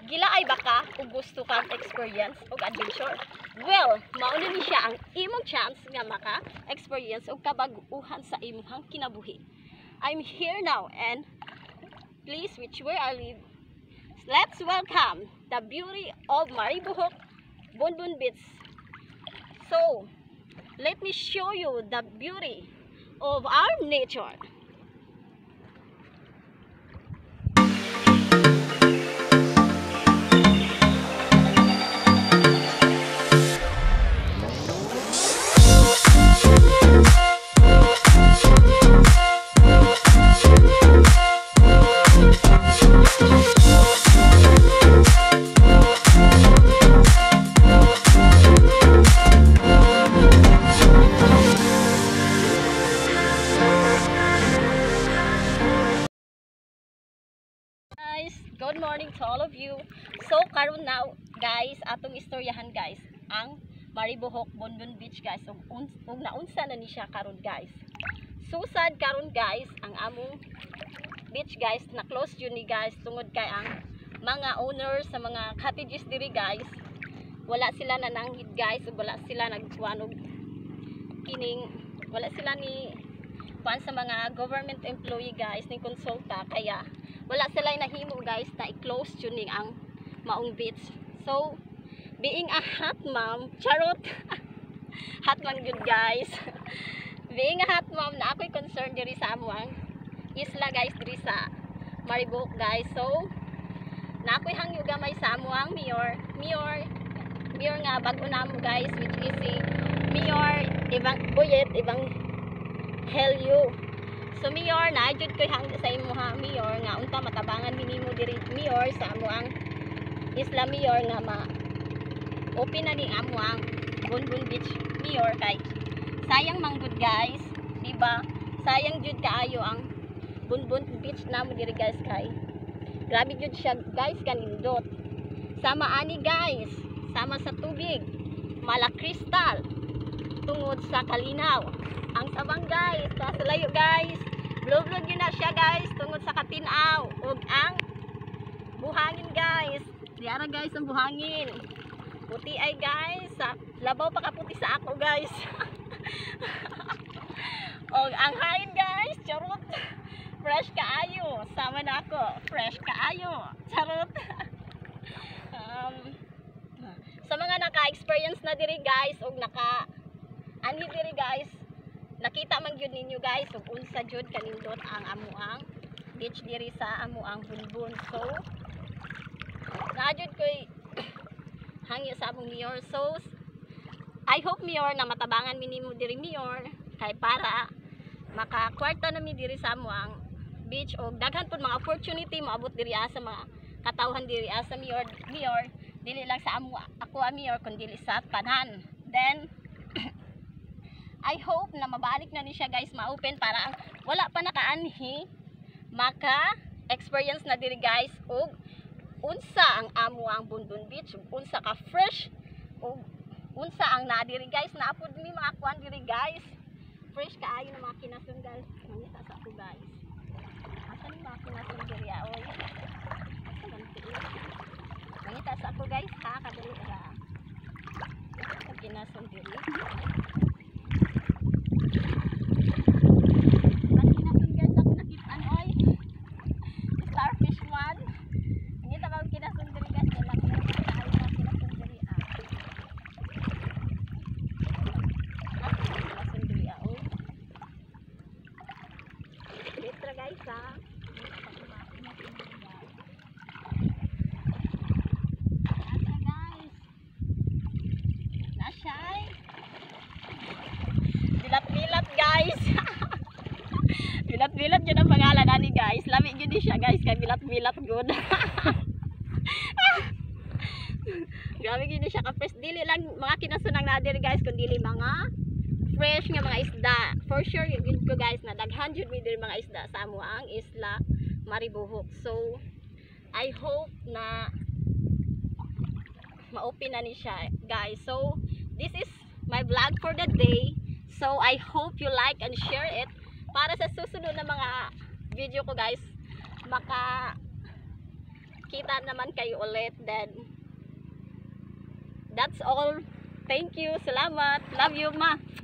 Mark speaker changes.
Speaker 1: Gila ay baka kung gusto kang experience o adventure. Well, mauna ni siya ang imong chance nga maka-experience o kabag-uhan sa imong kinabuhi. I'm here now and please which where I live. Let's welcome the beauty of Maribohok, Bonbon Beach. So, let me show you the beauty of our nature. Good morning to all of you. So karon now guys, atong istoryahan guys ang Maribohok Bonbon Beach guys. Ug naunsa na ni siya karon guys. Susad karon guys ang among beach guys na close yun ni guys tungod kay ang mga owners sa mga cottages diri guys. Wala sila nananghid guys, ug wala sila nagkuanog kining wala sila ni kuan sa mga government employee guys ni konsulta kaya wala sila nahimo guys na i-close tuning ang maong beach. So being a hot mom, charot. Hot man good guys. Being a hot mom na ako'y concerned diri sa amuang isla guys diri sa Maribohok guys. So na ako'y hangyo gamay sa amuang mayor nga bag-o namo guys which is si Mayor Ibang Boyet Ibang Helyo. So Mayor, naadjud ko'y hangyo sa imo ha Mayor nga unta matabangan minimo diri Mayor sa amo ang isla Mayor nga open na ni amo ang Bonbon Beach Mayor kay sayang manggod guys, diba? Sayang jud kaayo ang Bonbon Beach namo diri guys kay grabe jud siya guys kanindot. Sama ani guys, sama sa tubig, malakristal tungod sa kalinaw. Ang sabang guys, sa layo guys. Blue-blue yun na siya guys tungod sa katinaw ug ang buhangin guys. Diara guys ang buhangin. Puti ay guys, labaw pa kaputi sa ako guys. Og ang hangin guys, charot. Fresh kaayo, sama na ako. Fresh kaayo, charot. Sa mga naka-experience na diri guys ug naka-anhi diri guys, nakita man gyud ninyo guys ug unsa jud kanindot ang amuang beach diri sa amuang Bonbon. So naadjud koy hangyo sa among Mayor. So I hope Mayor na matabangan mi nimo diri Mayor kay para makakwarta na mi diri sa amuang beach og daghan pud mga opportunity maabot diri sa mga katawhan diri sa Mayor dili lang sa ako Mayor kundi sa tanan. Then I hope na mabalik na ni siya guys ma-open para ang wala pa nakaanhi maka-experience na diri guys ug unsa ang amo ang Bonbon Beach ug unsa ka fresh ug unsa ang na diri guys naapod mi mga kuan diri guys fresh kaayo na mga kinasun guys. Mangita sa ako guys, asa ni mga kinasun diri oy, asa man ti mangita sa ako guys ha kadali ra sa kinasun diri. Bilat-bilat guys. Bilat-bilat yun ang pangalan ani guys. Lami yun siya guys kay bilat-bilat good. Grabe yun siya ka-fresh. Dili lang mga kinasunang na diri guys kundi mga fresh nga mga isda. For sure yun ko guys na daghan jud mi diri mga isda sa amo ang isla Maribohok. So I hope na ma-open na ni siya guys. So this is my vlog for the day. So I hope you like and share it para sa susunod na mga video ko guys magkita naman kayo ulit. Then that's all. Thank you. Salamat. Love you, ma.